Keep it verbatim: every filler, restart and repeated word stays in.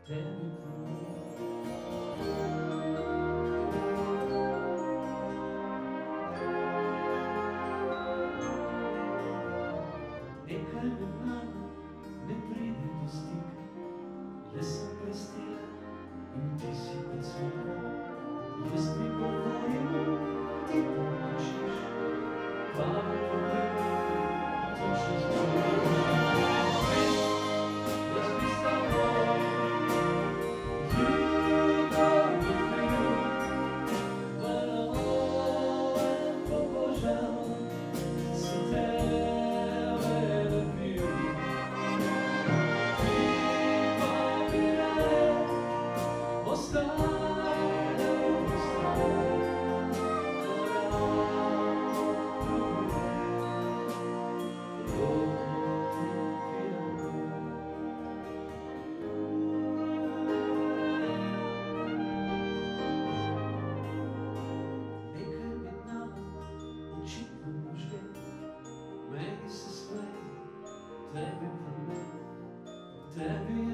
tebi prvi. Nekaj med nami ne pride do stika, le sem prestila in ti si kot sveta. Jaz mi govorim, ti pomočiš, pa me pogledaj, točno zgodiš. Jaz bi s teboj, ljubav bi bil, varovan pobožal, sem tebe dobil. Ti pa bi raje ostala. Meni se smeje, tebi pa ne, tebi